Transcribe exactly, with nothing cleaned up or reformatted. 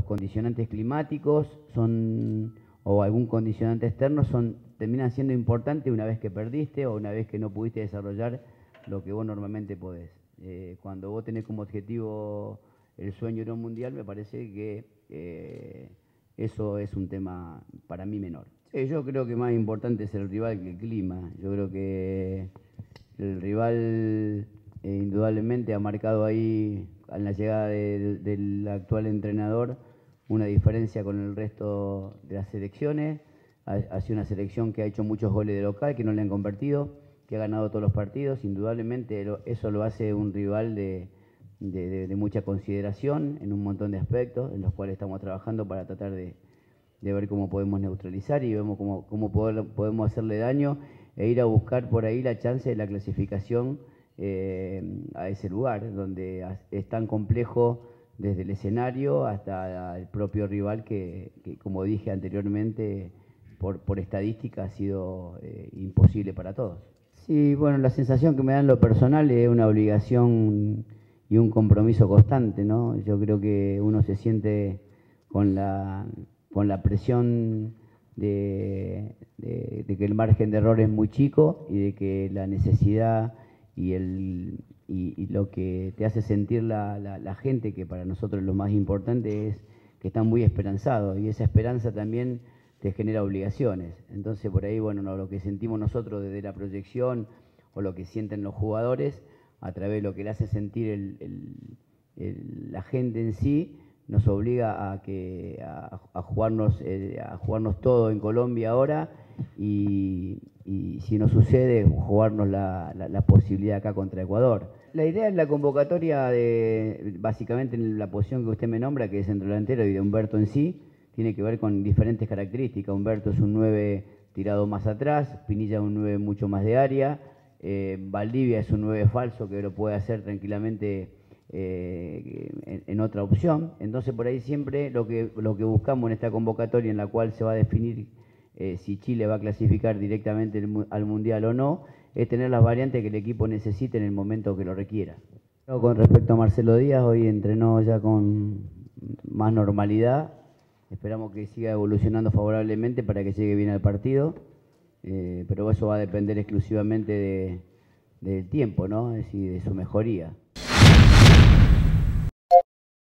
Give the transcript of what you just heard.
condicionantes climáticos son, o algún condicionante externo son, terminan siendo importantes una vez que perdiste o una vez que no pudiste desarrollar lo que vos normalmente podés. Eh, cuando vos tenés como objetivo el sueño de un mundial, me parece que eh, eso es un tema para mí menor. Sí, yo creo que más importante es el rival que el clima. Yo creo que el rival eh, indudablemente ha marcado ahí, en la llegada de, de, del actual entrenador, una diferencia con el resto de las selecciones. Ha, ha sido una selección que ha hecho muchos goles de local, que no le han convertido, que ha ganado todos los partidos. Indudablemente lo, eso lo hace un rival de, de, de, de mucha consideración en un montón de aspectos, en los cuales estamos trabajando para tratar de, de ver cómo podemos neutralizar y vemos cómo, cómo poder, podemos hacerle daño e ir a buscar por ahí la chance de la clasificación eh, a ese lugar, donde es tan complejo desde el escenario hasta el propio rival que, que como dije anteriormente, por, por estadística ha sido eh, imposible para todos. Sí, bueno, la sensación que me da en lo personal es una obligación y un compromiso constante, ¿no? Yo creo que uno se siente con la, con la presión de, de, de que el margen de error es muy chico y de que la necesidad y, el, y, y lo que te hace sentir la, la, la gente, que para nosotros lo más importante es que están muy esperanzados, y esa esperanza también te genera obligaciones. Entonces por ahí, bueno, no, lo que sentimos nosotros desde la proyección o lo que sienten los jugadores, a través de lo que le hace sentir el, el, el, la gente en sí, nos obliga a, que, a, a, jugarnos, eh, a jugarnos todo en Colombia ahora y, y si nos sucede, jugarnos la, la, la posibilidad acá contra Ecuador. La idea es la convocatoria de, básicamente en la posición que usted me nombra, que es centrodelantero, y de Humberto en sí, tiene que ver con diferentes características. Humberto es un nueve tirado más atrás, Pinilla es un nueve mucho más de área, eh, Valdivia es un nueve falso que lo puede hacer tranquilamente eh, en, en otra opción. Entonces por ahí siempre lo que, lo que buscamos en esta convocatoria, en la cual se va a definir eh, si Chile va a clasificar directamente el, al Mundial o no, es tener las variantes que el equipo necesite en el momento que lo requiera. Con respecto a Marcelo Díaz, hoy entrenó ya con más normalidad. Esperamos que siga evolucionando favorablemente para que llegue bien al partido, eh, pero eso va a depender exclusivamente de, del tiempo, ¿no? Es decir, de su mejoría.